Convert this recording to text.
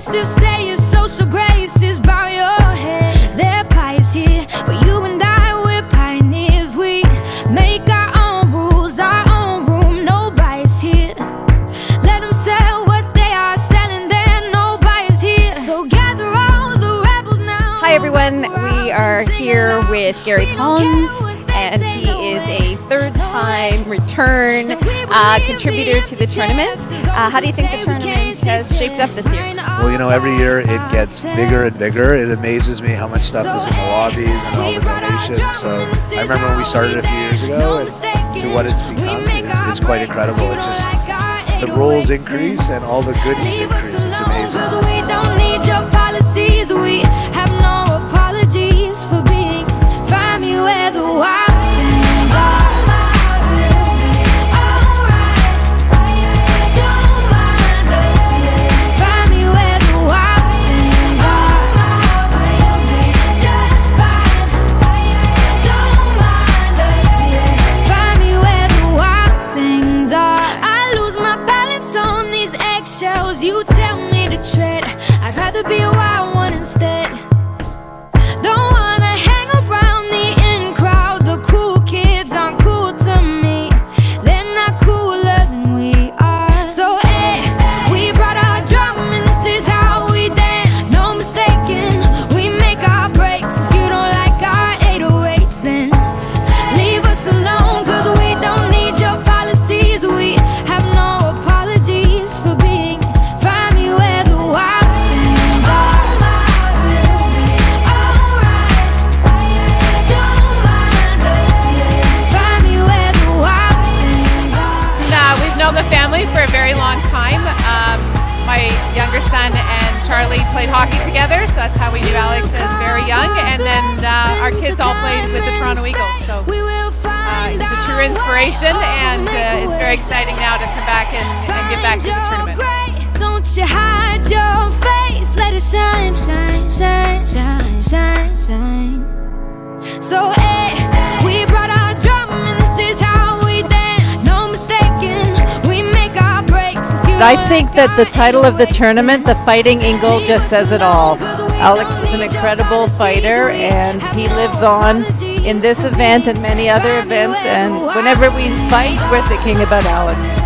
used to say your social graces bow your head. Their pie is here, but you and I, we're pioneers. We make our own rules, our own room, no bias here. Let them sell what they are selling, there no bias here. So gather all the rebels now. Hi everyone, we are here with Gary Collins, and he is a third-time return contributor to the tournament. How do you think the tournament has shaped up this year? Well, you know, every year it gets bigger and bigger. It amazes me how much stuff is in the lobbies and all the donations. So I remember when we started a few years ago, and to what it's become is quite incredible. It just, the roles increase and all the goodies increase. It's amazing. We don't need your policies. We have no apologies for being. Find me where the wild things are. You tell me to tread, I'd rather be a wild one instead. Don't wanna hang around the in crowd. The cool kids aren't cool to me. They're not cooler than we are. So we brought our drum and this is how we dance. No mistaking, we make our breaks. If you don't like our 808s, then leave us alone, cause we don't need your policies. We have no apologies for being. The family for a very long time. My younger son and Charlie played hockey together, so that's how we knew Alex as very young, and then our kids all played with the Toronto Eagles, so it's a true inspiration, and it's very exciting now to come back and get back to the tournament. Don't you hide your face, let it shine, shine, shine, shine, shine, shine. So we brought our drum and this is how we dance. No mistaking, we make our breaks. I think that the title of the tournament, The Fighting Eagle, just says it all. Alex was an incredible fighter, and he lives on in this event and many other events, and whenever we fight, we're thinking about Alex.